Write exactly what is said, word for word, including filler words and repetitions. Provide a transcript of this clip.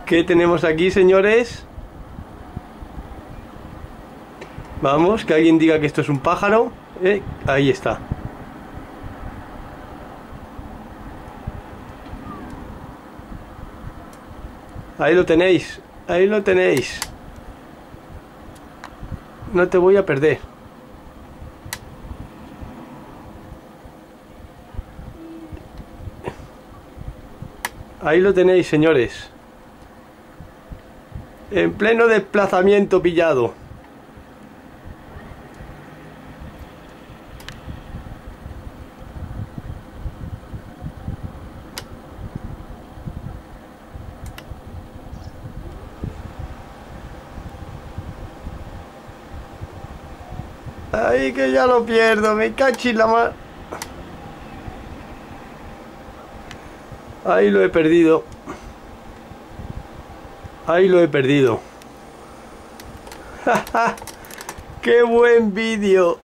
¿Qué tenemos aquí, señores? Vamos, que alguien diga que esto es un pájaro. Eh, ahí está. Ahí lo tenéis. Ahí lo tenéis. No te voy a perder. Ahí lo tenéis, señores. En pleno desplazamiento pillado. Ay, que ya lo pierdo, me cachi la mar. Ahí lo he perdido. Ahí lo he perdido. ¡Qué buen vídeo!